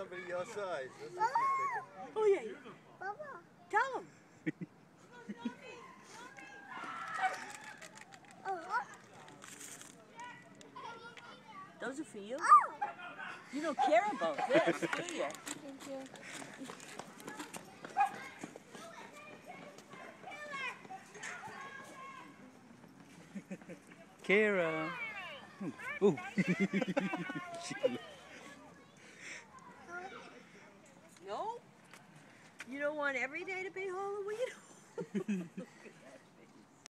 somebody your size. Oh yeah. Tell him. Those are for you? You don't care about this, do you? Thank you. Kara. Ooh. No? You don't want every day to be Halloween?